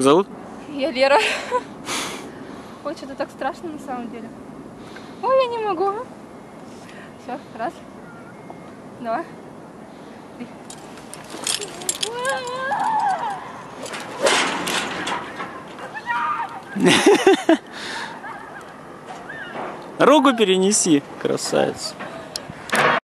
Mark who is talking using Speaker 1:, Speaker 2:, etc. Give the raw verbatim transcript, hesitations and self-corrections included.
Speaker 1: Зовут?
Speaker 2: Я Лера. Ой, что-то так страшно на самом деле. Ой, я не могу. Все, раз. Два. Три.
Speaker 1: Руку перенеси, красавец.